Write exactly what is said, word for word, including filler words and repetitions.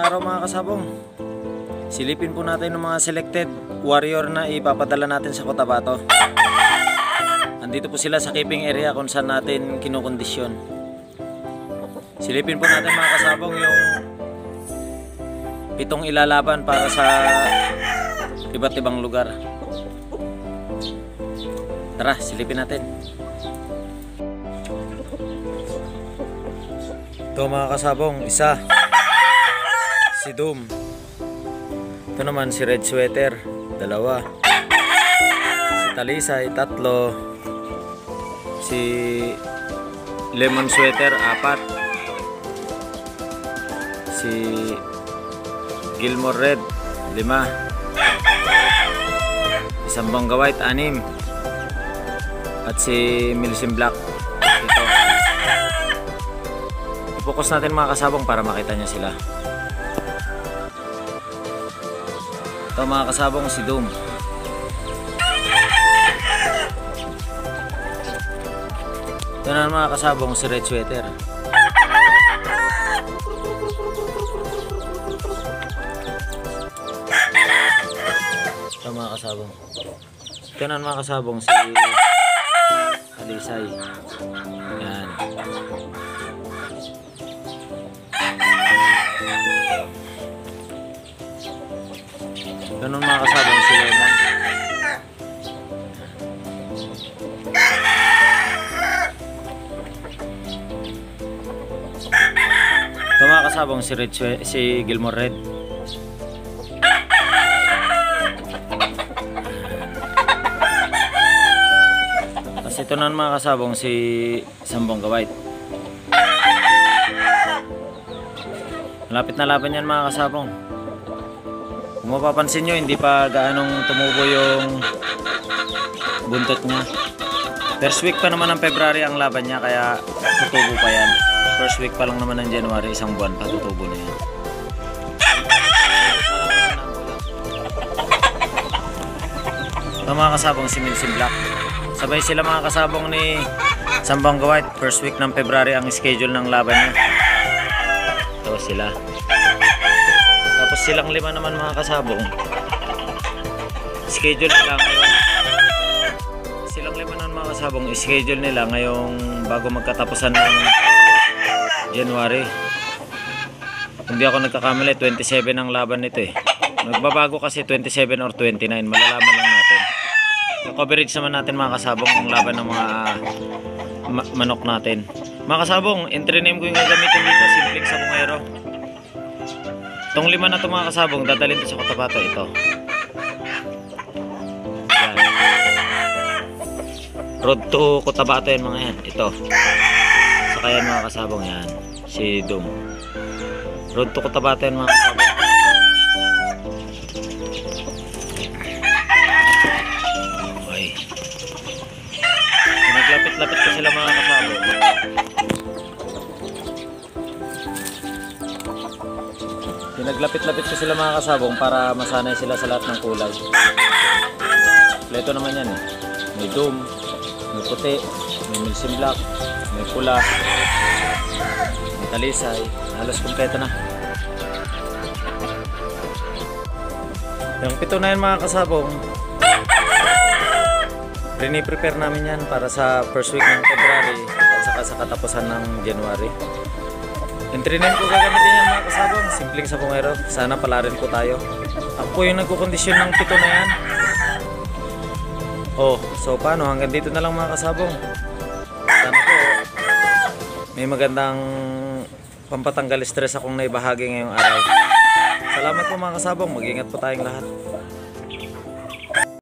araw mga kasabong, silipin po natin ng mga selected warrior na ipapadala natin sa Cotabato. Andito po sila sa keeping area kung saan natin kinukondisyon. Silipin po natin mga kasabong yung pitong ilalaban para sa iba't ibang lugar. Tara, silipin natin. Ito mga kasabong, isa si Doom. Ito naman si Red Sweater, dalawa. Si Talisay, tatlo. Si Lemon Sweater, apat. Si Gilmore Red, lima. Isang Bongga White, anim. At si Milsim Black, ito. Focus natin mga kasabong para makita nyo sila. Ito mga kasabong si Doom. Ito na mga kasabong si Red Sweater. Ito mga kasabong. Ito na mga kasabong si Talisay. Yan. Ganun mga kasabong si Lemon. Ito mga kasabong si Red, si Gilmore Red. Tapos ito na mga kasabong si Bongga White. Malapit na laban yan mga kasabong. Kung mapapansin nyo, hindi pa gaanong tumubo yung buntot niya. First week pa naman ng February ang laban niya, kaya tutubo pa yan. First week pa lang naman ng January, isang buwan pa tutubo na yan. Ito mga kasabong si Milsim Black. Sabay sila mga kasabong ni Bongga White. First week ng February ang schedule ng laban niya. Ito sila. Tapos silang lima naman mga kasabong, schedule nila ngayon. Silang lima naman mga kasabong, schedule nila ngayong bago magkatapusan ng January. Hindi ako nagkakamali, twenty-seven ang laban nito eh. Magbabago kasi twenty-seven or twenty-nine, malalaman lang natin. Coverage naman natin mga kasabong ang laban ng mga ma manok natin. Mga kasabong, entry name ko yung gagamitin dito, simpleng sabongero. Itong lima na ito mga kasabong, dadalhin ito sa Cotabato. Ito. Yan. Road to Cotabato yan mga yan. Ito. Saka yan mga kasabong yan. Si Doom. Road to Cotabato yan mga kasabong. Okay. Naglapit-lapit ko sila mga kasabong. Pinaglapit-lapit ko sila mga kasabong para masanay sila sa lahat ng kulay. Kompleto naman yan eh. May Doom, may puti, may Milsim Black, may pula, may Talisay. Halos kompleto na. Yung pito na yan mga kasabong, rini-prepare namin yan para sa first week ng February at saka sa katapusan ng January. Entry name ko gagamitin yan mga kasabong, simpleng sabongero. Sana pala rin po tayo. Ako po yung nagkukondisyon ng pito na yan. Oh, so paano? Hanggang dito na lang mga kasabong. Sana po may magandang pampatanggal stress akong naibahagi ngayong araw. Salamat po mga kasabong, mag-ingat po tayong lahat.